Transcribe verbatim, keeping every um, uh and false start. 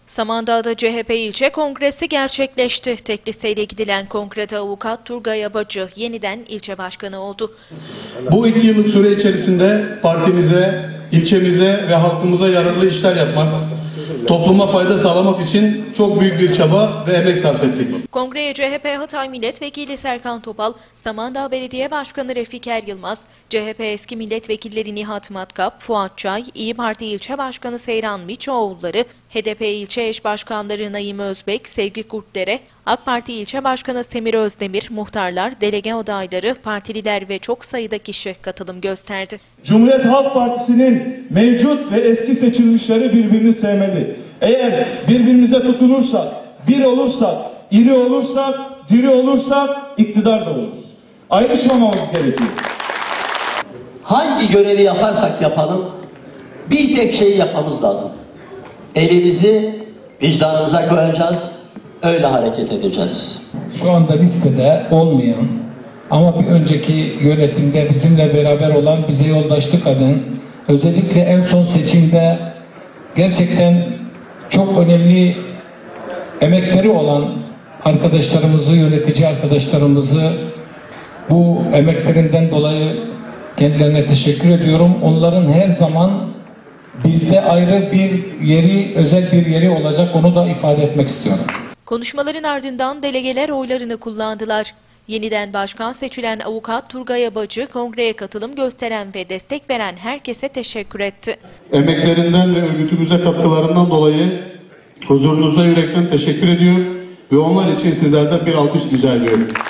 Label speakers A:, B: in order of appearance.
A: Samandağ'da C H P ilçe kongresi gerçekleşti. Tek listeyle gidilen kongrede avukat Turgay Abacı yeniden ilçe başkanı oldu.
B: Bu iki yıllık süre içerisinde partimize, ilçemize ve halkımıza yararlı işler yapmak, topluma fayda sağlamak için çok büyük bir çaba ve emek sarf ettik.
A: Kongreye C H P Hatay Milletvekili Serkan Topal, Samandağ Belediye Başkanı Refiker Yılmaz, C H P eski milletvekilleri Nihat Matkap, Fuat Çay, İyi Parti İlçe Başkanı Seyran Miçoğulları, H D P İlçe Eş Başkanları Naim Özbek, Sevgi Kurtdere, AK Parti İlçe Başkanı Semir Özdemir, muhtarlar, delege adayları, partililer ve çok sayıda kişi katılım gösterdi.
C: Cumhuriyet Halk Partisi'nin mevcut ve eski seçilmişleri birbirini sevmeli. Eğer birbirimize tutunursak, bir olursak, iri olursak, diri olursak iktidar da oluruz. Ayrışmamamız gerekiyor.
D: Hangi görevi yaparsak yapalım, bir tek şeyi yapmamız lazım. Elimizi vicdanımıza koyacağız, öyle hareket edeceğiz.
E: Şu anda listede olmayan ama bir önceki yönetimde bizimle beraber olan, bize yoldaşlık eden, özellikle en son seçimde gerçekten çok önemli emekleri olan arkadaşlarımızı, yönetici arkadaşlarımızı bu emeklerinden dolayı kendilerine teşekkür ediyorum. Onların her zaman bizde ayrı bir yeri, özel bir yeri olacak, onu da ifade etmek istiyorum.
A: Konuşmaların ardından delegeler oylarını kullandılar. Yeniden başkan seçilen avukat Turgay Abacı, kongreye katılım gösteren ve destek veren herkese teşekkür etti.
B: Emeklerinden ve örgütümüze katkılarından dolayı huzurunuzda yürekten teşekkür ediyor ve onlar için sizlerden bir alkış rica ediyorum.